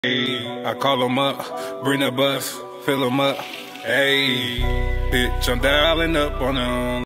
I call 'em up, bring the bus, fill 'em up. Hey, bitch, I'm dialing up on 'em.